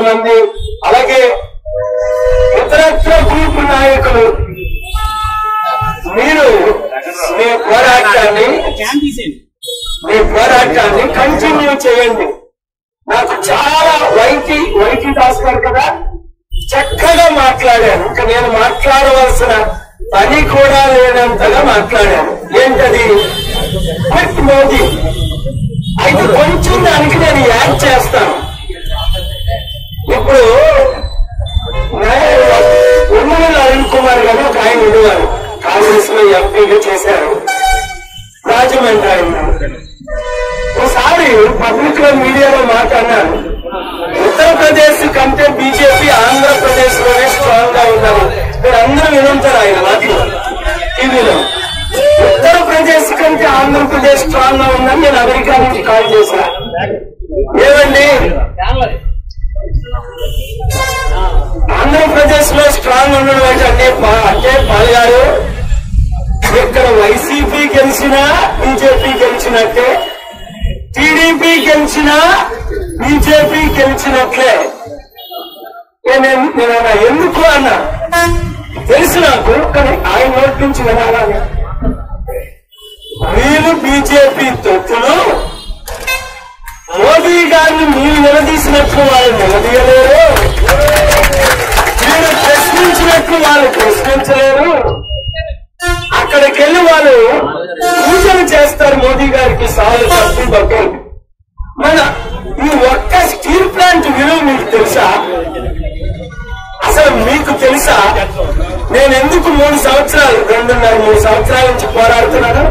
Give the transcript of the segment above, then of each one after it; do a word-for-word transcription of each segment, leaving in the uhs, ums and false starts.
కొంతమంది, అలాగే ఇతరత్ర గ్రూప్ నాయకులు మీరు మీ పోరాటాన్ని మీ పోరాటాన్ని కంటిన్యూ చేయండి. నాకు చాలా వైటి వైటి దాస్ గారు కదా చక్కగా మాట్లాడారు. ఇంకా నేను మాట్లాడవలసిన పని కూడా లేనంతగా మాట్లాడాను. ఏంటది? బట్ మోదీ అయితే కొంచెం దానికి నేను యాడ్ చేస్తాను. ఇప్పుడు ఉమ్మడి అరుణ్ కుమార్ గారు ఒక ఆయన ఉండేవారు, కాంగ్రెస్ లో ఎంపీగా చేశారు, రాజమండ్రి ఆయన. ఒకసారి పబ్లిక్ లో మీడియాలో మాట్లాడినారు, ఉత్తరప్రదేశ్ కంటే బీజేపీ ఆంధ్రప్రదేశ్ లోనే స్ట్రాంగ్ గా ఉన్నారు. మీరు అందరూ వినుంటారు ఆయన వాటిలో టీవీలో. ఉత్తరప్రదేశ్ కంటే ఆంధ్రప్రదేశ్ స్ట్రాంగ్ గా ఉందని నేను అమెరికా నుంచి కాల్ చేశా. ఏమండి ఆంధ్రప్రదేశ్ లో స్ట్రాంగ్ ఉండడం అంటే అంటే పాల్గారు ఇక్కడ వైసీపీ గెలిచినా బీజేపీ గెలిచినట్టే, టీడీపీ గెలిచినా బీజేపీ గెలిచినట్లే. నేను నేను ఎందుకు అన్నా తెలుసు నాకు, కానీ ఆయన నోటి నుంచి వినాలని. మీరు బీజేపీ తొత్తులు మోదీ గారిని మీరు నిలదీసినట్లు వాళ్ళు నిలదీయలేరు, మీరు ప్రశ్నించినట్లు వాళ్ళు ప్రశ్నించలేరు. అక్కడికి వెళ్ళి వాళ్ళు పూజలు చేస్తారు మోదీ గారికి, సాలు తప్పి బట్టలు. మన ఈ ఒక్క స్టీల్ ప్లాంట్ విలువ మీకు తెలుసా? అసలు మీకు తెలుసా నేను ఎందుకు మూడు సంవత్సరాలు రెండున్నర మూడు సంవత్సరాల నుంచి పోరాడుతున్నాను?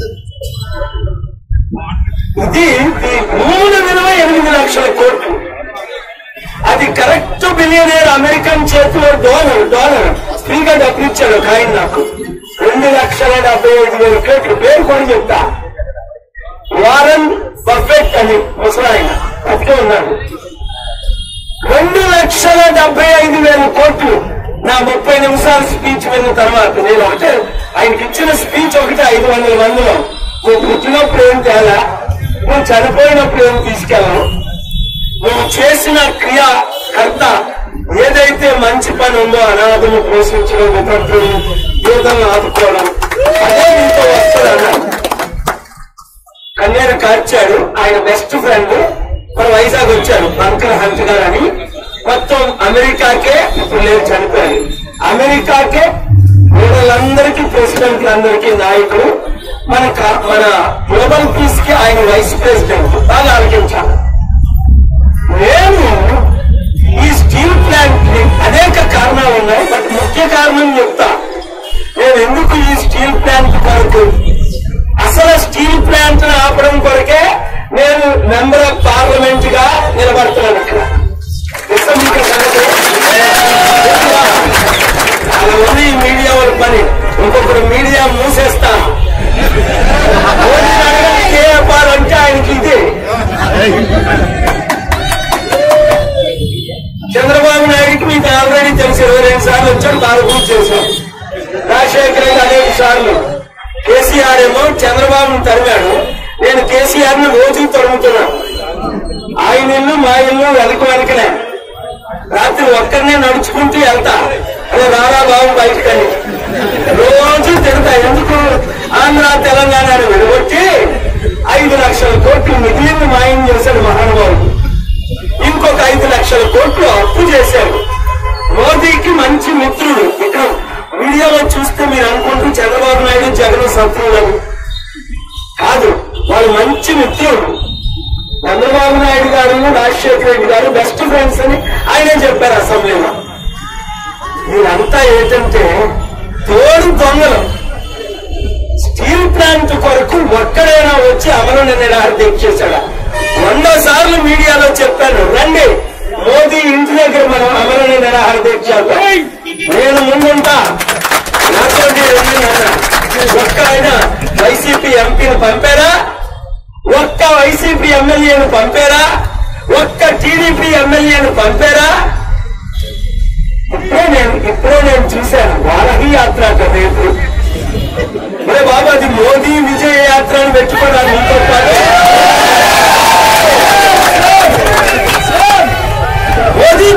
ఇది మూడు విలువ ఎనిమిది లక్షల కోట్లు. అది కరెక్ట్ బిలియనేర్ అమెరికన్ చేతిలో డాలర్ డాలర్ ఫ్రీగా డబ్బులు ఇచ్చాడు ఒక ఆయన నాకు. రెండు లక్షల డెబ్బై ఐదు వేల కోట్లు పేరు కూడా చెప్తా. వారన్ బఫెట్ అని ముసలాయన అట్లే ఉన్నాడు. రెండు లక్షల డెబ్బై ఐదు వేల కోట్లు నా ముప్పై నిమిషాల స్పీచ్ విన్న తర్వాత నేను ఒకటే ఆయనకి ఇచ్చిన స్పీచ్ ఒకటి ఐదు వందల మందిలో, నువ్వు పుట్టినప్పుడు ఏం తేలా, నువ్వు చనిపోయినప్పుడు ఏం తీసుకెళ్ళను, నువ్వు చేసిన క్రియాకర్త ఏదైతే మంచి పని ఉందో అనాథను పోషించడం, వితంతులు పేదలను ఆదుకోవడం, అదే నీతో వస్తుందన్నాడు. కన్నీరు కార్చాడు. ఆయన బెస్ట్ ఫ్రెండ్ మన వైజాగ్ వచ్చారు, బంకర్ హంట్ గారు అని. మొత్తం అమెరికాకే ఇప్పుడు లేదు, చనిపోయారు. అమెరికాకే వీళ్ళందరికీ ప్రెసిడెంట్లందరికీ నాయకుడు. మన మన గ్లోబల్ పీస్ కి ఆయన వైస్ ప్రెసిడెంట్. బాగా ఆలోచించాలి. నేను ఈ స్టీల్ ప్లాంట్ ని అనేక కారణాలు ఉన్నాయి, బట్ ముఖ్య కారణం చెప్తా. నేను ఎందుకు ఈ స్టీల్ ప్లాంట్ కొరకు, అసలు స్టీల్ ప్లాంట్ ని ఆపడం కొరకే నేను మెంబర్ ఆఫ్ పార్లమెంట్ గా నిలబడుతున్నాను ఇక్కడ. అలా ఉంది ఈ మీడియా వాళ్ళ పని. ఇంకొకరు మీడియా మూసేస్తా అంటే ఆయనకి ఇదే. చంద్రబాబు నాయుడికి మీకు ఆల్రెడీ తెలిసి ఇరవై రెండు సార్లు వచ్చాడు, బాగా పూర్తి చేశాం. రాజశేఖర రెడ్డి అనేక సార్లు. కేసీఆర్ ఏమో చంద్రబాబును తరిమాడు, నేను కేసీఆర్ ని రోజు తరుముతున్నాను. ఆయన ఇల్లు మా ఇల్లు వెనక వెనకనే, రాత్రి ఒక్కరినే నడుచుకుంటూ వెళ్తా, అదే రారా బాబు బయటకని రోజు తిడతా. ఎందుకు? ఆంధ్ర తెలంగాణను విడగొట్టి ఐదు లక్షల కోట్లు మిగిలింది మాయం చేశాడు మహానుభావుడు. ఇంకొక ఐదు లక్షల కోట్లు అప్పు చేశాడు. మోదీకి మంచి మిత్రుడు. ఇక్కడ వీడియోలో చూస్తే మీరు అనుకుంటూ చంద్రబాబు నాయుడు జగన్ శత్రువులను కాదు, వాళ్ళు మంచి మిత్రుడు. చంద్రబాబు నాయుడు గారు రాజశేఖర రెడ్డి గారు బెస్ట్ ఫ్రెండ్స్ అని ఆయనే చెప్పారు అసెంబ్లీలో. మీరంతా ఏంటంటే తోడు దొంగలు. స్టీల్ ప్లాంట్ కొరకు ఒక్కడైనా వచ్చి అమలు నిరాహారం చేశాడా? వంద సార్లు మీడియాలో చెప్పాను, రండి మోదీ ఇంటి దగ్గర మనం అమలు నిరాహార దీక్ష, నేను ముందుంటా, నాతో ఒక్క ఆయన వైసీపీ ఎంపీని పంపారా, ఒక్క వైసీపీ ఎమ్మెల్యేను పంపారా, ఒక్క టీడీపీ ఎమ్మెల్యేను పంపారా? ఇప్పుడే నేను ఇప్పుడే నేను చూశాను వారహి యాత్ర రేపు. మరి బాబు అది మోదీ విజయ యాత్ర అని పెట్టుకున్నాను. మీతో పాటు మోదీ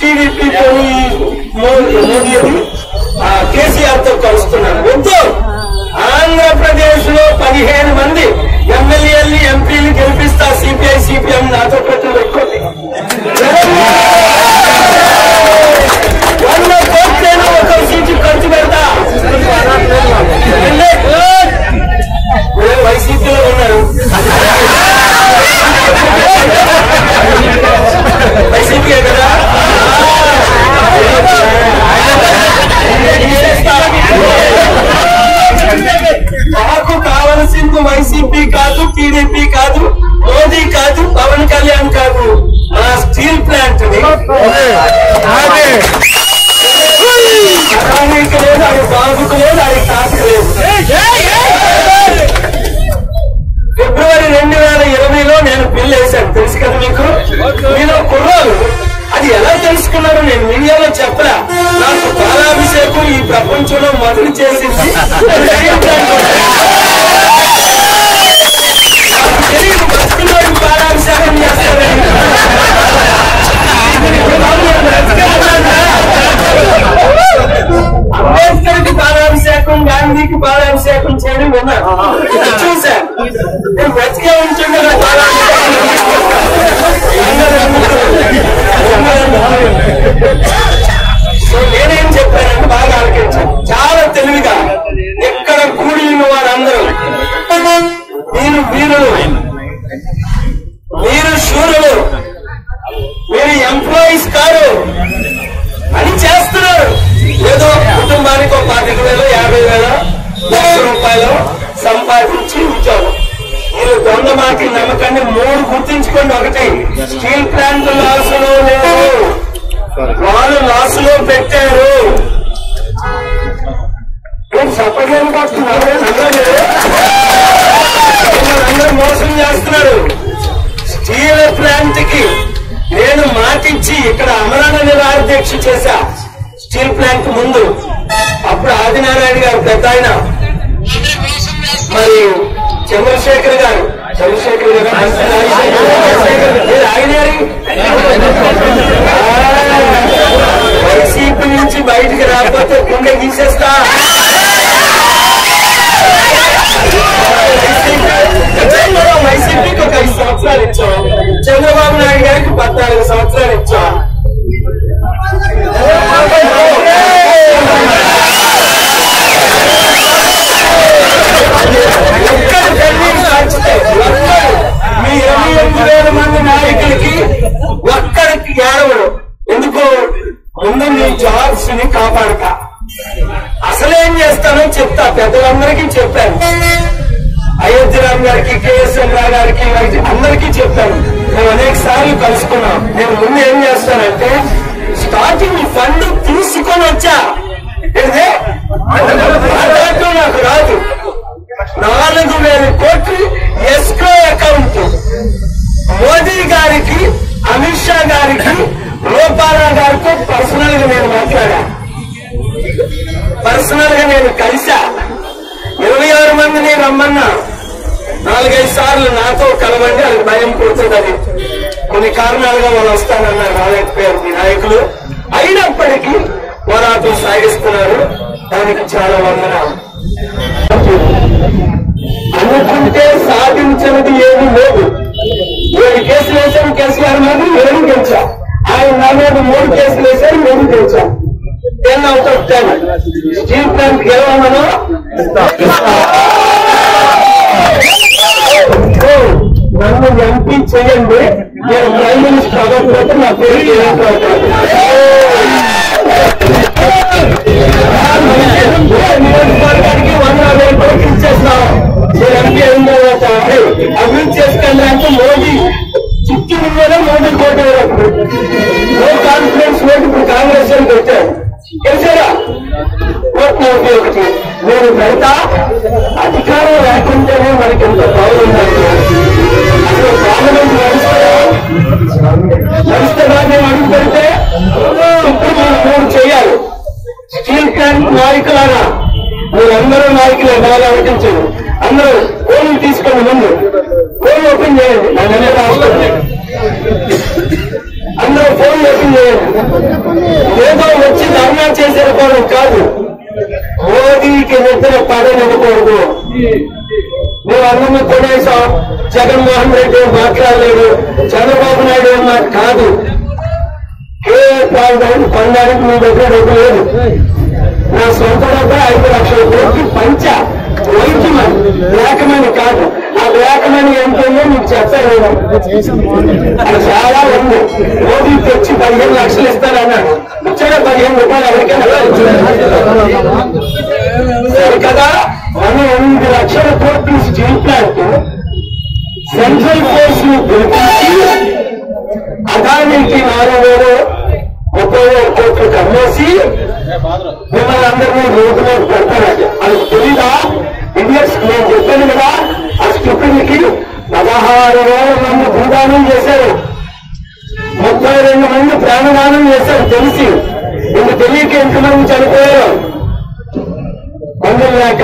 టీడీపీతో మోదీ కేసీఆర్ తో కలుస్తున్నారు. వద్దు. ఆంధ్రప్రదేశ్ లో పదిహేను మంది ఎమ్మెల్యేలు ఎంపీలు గెలిపిస్తా. సిపిఐ సిపిఎం నాతో పెట్టిన పెట్టుకోండి. వంద కోట్లైనా ఒక సీటు ఖర్చు పెడతా. వైసీపీలో ఉన్నారు. వైసీపీ కదా. మాకు కావలసింది వైసీపీ కాదు, టీడీపీ కాదు, మోదీ కాదు, పవన్ కళ్యాణ్ కాదు. మా స్టీల్ ప్లాంట్ అదానికి లేదు, అది బాబుకు లేదు, అది తాతకు లేదు. ఫిబ్రవరి రెండు వేల ఇరవైలో నేను బిల్ వేశాను, తెలుసు కదా మీకు. మీలో కుర్రాలు అది ఎలా తెలుసుకున్నారో నేను మీడియాలో చెప్పరా. నాకు పాలాభిషేకం ఈ ప్రపంచంలో మొదలు చేసింది తెలియదు. భక్తులు పాలాభిషేకం చేస్తారని. అంబేద్కర్ కి పాలాభిషేకం, గాంధీకి పాలాభిషేకం చేయడం విన్నాను, చూశాను. నేను బ్రతికే ఉంటుండే పాలాభిషేకం. సో నేనేం చెప్పానంటే బాగా ఆలోచించాను, చాలా తెలివిగా. ఎక్కడ కూడిన వారందరూ మీరు వీరులు, మీరు శూరులు, మీరు ఎంప్లాయీస్ కారు అని చేస్తున్నారు. ఏదో కుటుంబానికి ఒక పాతిక వేలు యాభై వేలు లక్ష రూపాయలు సంపాదించి ఉద్యోగం. మీరు దొంగ మాటలు నమ్మకండి. మూడు గుర్తించుకోండి. ఒకటి, స్టీల్ ప్లాంట్ లాస్ లో లేదు, వాళ్ళు లాస్ లో పెట్టారు. సపర్యం పడుతున్నారు, అందరూ మోసం చేస్తున్నారు. స్టీల్ ప్లాంట్ కి నేను మాటిచ్చి ఇక్కడ అమరణ నిరాహార దీక్ష చేశా స్టీల్ ప్లాంట్ ముందు. అప్పుడు ఆదినారాయణ గారు పెద్ద ఆయన, మరి చంద్రశేఖర్ గారు చంద్రశేఖర్ గారు ఆయన వైసీపీ నుంచి బయటికి రాకపోతే గుండె గీసేస్తా. వైసీపీకి ఒక ఐదు సంవత్సరాలు ఇచ్చాం, చంద్రబాబు నాయుడు గారికి పద్నాలుగు సంవత్సరాలు ఇచ్చాం. మీ ఇరవై ఎనిమిది వేల మంది నాయకులకి ఒక్కడికి ఏడవడు. ఎందుకు? ముందు మీ జాబ్స్ ని కాపాడక. అసలేం చేస్తానో చెప్తా. పెద్దలందరికీ చెప్పాను, అయోధ్యరామ్ గారికి, కేఎస్ఎం రావు గారికి, అందరికీ చెప్పాను. మేము అనేక సార్లు కలుసుకున్నాం. నేను ముందు ఏం చేస్తానంటే స్టార్టింగ్ ఫండ్ తీసుకొని వచ్చా. నాకు రాదు. నాలుగు వేల కోట్లు ఎస్క్రో అకౌంట్ మోదీ గారికి, అమిత్ షా గారికి, రూపాలా గారితో పర్సనల్ గా నేను మాట్లాడా. పర్సనల్ గా నేను కలిసా. ఇరవై ఆరు మందిని రమ్మన్నా. నాలుగైదు సార్లు నాతో కలవండి, అది భయం పుడుతుందని. కొన్ని కారణాలుగా వాళ్ళు వస్తానన్నారు, రాలేకపోయారు మీ నాయకులు. అయినప్పటికీ పోరాటం సాగిస్తున్నారు. దానికి చాలా వందనాలు. అనుకుంటే సాధించినది ఏమీ లేదు. ఏడు కేసులు వేశారు కేసీఆర్ మీద, ఏడు గెలిచా. ఆయన నా మీద మూడు కేసులు వేశారు, మూడు గెలిచా. Ten out of ten. Steel plant గెలవమను నన్ను ఎంపీ చేయండి, నేను ప్రైమ్ మినిస్టర్ అవ్వకపోతే నా పేరు నియోజకవర్గానికి వంద వేల కోట్లు ఇచ్చేస్తాం. నేను ఎంపీ అయిన తర్వాత అభివృద్ధి చేసుకెళ్ళి అంటే మోదీ చిత్తూరు మీద మోదీ కోట నో కాన్ఫిడెన్స్ ఓటు ఇప్పుడు కాంగ్రెస్ అని పెట్టారు. తెలిసారా? ఓట్ నలభై ఒకటి నేను పెడతా. అధికారం లేకుంటేనే మనకి ఎంత బాగుందంటే అసలు పార్లమెంట్ నడుస్తారా? నడుస్తారా? నేను అడుగు పెడితే ఇప్పుడు మీరు మూడు చేయాలి. స్టీల్ ప్లాంట్ నాయకులారా, మీరందరూ నాయకులే, బాగా ఆలోచించండి. అందరూ ఫోన్లు తీసుకోండి. ముందు ఫోన్ ఓపెన్ చేయండి. నా నెల రాస్తుంది. అందరూ ఫోన్ ఓటింగ్ చేయండి. ఏదో వచ్చి ధర్నా చేసేసుకోవడం కాదు, మోదీకి నిద్ర పడనివ్వకూడదు. మేము అందరం కొనేసాం, జగన్మోహన్ రెడ్డి మాట్లాడలేదు, చంద్రబాబు నాయుడు ఏం మాట కాదు. కేఏ పాల్గొని పొందడానికి మీ దగ్గర డబ్బు లేదు. నా సొంత డబ్బు ఐదు లక్షల కోట్లు పంచ వైద్యమని బ్లాకమని కాదు. ఆ బ్లాకమని ఏంటంటే మీకు చెప్తాను, అది చాలా ఉంది. మోదీ తెచ్చి పదిహేను లక్షలు ఇస్తానన్నాడు, వచ్చాడా పదిహేను రూపాయలు ఎవరికైనా సరే కదా. మనం ఎనిమిది లక్షల కోట్లు స్టీల్ ప్లాంట్ సెంట్రల్ ఫోర్స్ ని పిలిపించి అదానికి నాలుగు వేలు ముప్పై వేల కోట్లు కమ్మేసి మిమ్మల్ని అందరినీ రోడ్డు మీద పెడతారండి. అది తెలీదా? ఇండియన్స్ నేను చెప్పాను కదా, ఆ స్టూడెంట్కి పదహారు వేల మంది భూదానం చేశారు, ముప్పై రెండు మంది ప్రాణదానం చేశారు తెలిసి. ఇంక తెలియక ఎంతమంది చనిపోయారు మందులు లేక.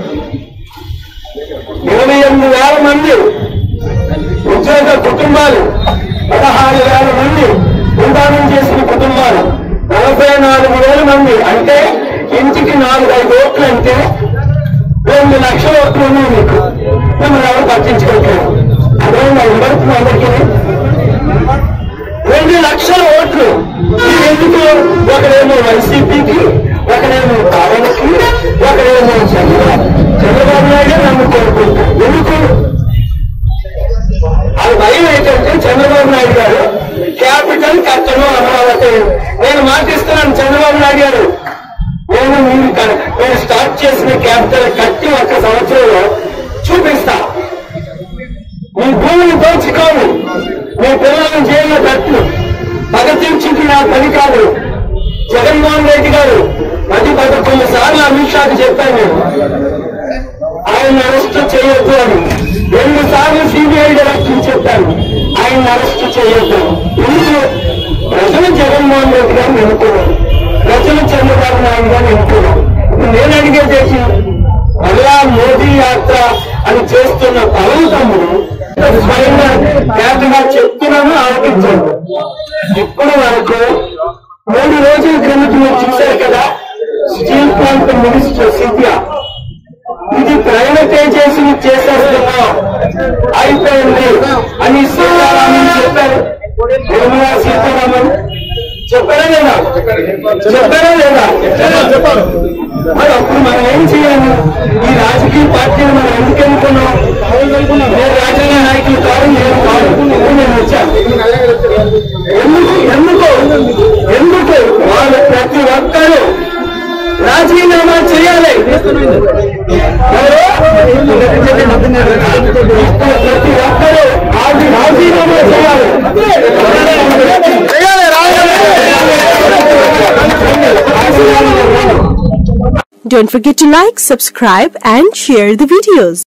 ఇరవై ఎనిమిది వేల మంది ఉద్యోగ కుటుంబాలు, పదహారు వేల మంది భూదానం చేసిన కుటుంబాలు, నలభై నాలుగు వేల మంది అంటే ఇంటికి నాలుగు ఐదు ఓట్లు అంటే రెండు లక్షల ఓట్లు ఉన్నాయి మీకు. మిమ్మల్ని ఎవరు పట్టించుకుంటారు? అదే వినబడుతుంది అందరికీ. రెండు లక్షల ఓట్లు ఎందుకు? ఒకడేమో వైసీపీకి, ఒకడేమో కారణకి, ఒకడేమో చంద్రబాబు చంద్రబాబు నాయుడు నన్ను కోరుకుంటారు. ఎందుకు? అది భయం ఏంటంటే చంద్రబాబు నాయుడు గారు క్యాపిటల్ కట్టను అమరావతి. నేను మాటిస్తున్నాను చంద్రబాబు నాయుడు గారు, నేను మీరు నేను స్టార్ట్ చేసిన క్యాపిటల్ కట్టి ఒక్క సంవత్సరంలో చూపిస్తా. మీ భూమిని దోచుకోను, మీ పిల్లలను జైల్లో కట్టు. పగ తీర్చుంటే నా పని కాదు. జగన్మోహన్ రెడ్డి గారు పది పదకొండు సార్లు అమిత్ షాకి చెప్పాను నేను, ఆయన అరెస్ట్ చేయొద్దు అని. రెండు సార్లు సిబిఐ డైరెక్టర్ చెప్పాను, ఆయన అరెస్ట్ చేయొద్దు. ఎందుకు? ప్రజలు జగన్మోహన్ రెడ్డి గారిని ఎన్నుకున్నారు, ప్రజలు చంద్రబాబు నాయుడు గారిని ఎన్నుకున్నారు. ఇప్పుడు నేను అడిగేసేసి మళ్ళా మోదీ యాత్ర అని చేస్తున్న పవన్ తమ్ముడు స్వయంగా కేటగా చెప్తున్నాను, ఆలోచించండి. ఇప్పటి వరకు మూడు రోజుల క్రిందట మీరు చూశారు కదా, స్టీల్ ప్లాంట్ మినిస్టర్ సిద్ధియా, ఇది ప్రైవేటైజేషన్ చేసేస్తున్నాం అయిపోయింది అని సీతారామన్ చెప్పారు. నిర్మలా సీతారామన్ చెప్పారా లేదా? చెప్పారా లేదా? మరి అప్పుడు మనం ఏం చేయాలి? ఈ రాజకీయ పార్టీని మనం ఎందుకు ఎన్నుకున్నాం? నేను రాజకీయ నాయకులు కాదు, నేను కాదు, నేను వచ్చాను. ఎందుకు ఎందుకు ఎందుకు వాళ్ళు ప్రతి ఒక్కరూ రాజీనామా చేయాలి. ప్రతి ఒక్కరూ అది రాజీనామా చేయాలి. Don't forget to like, subscribe and share the videos.